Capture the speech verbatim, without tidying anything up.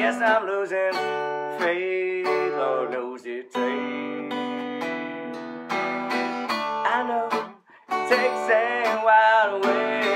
guess I'm losing faith, Lord knows it takes. I know it takes a while to wait.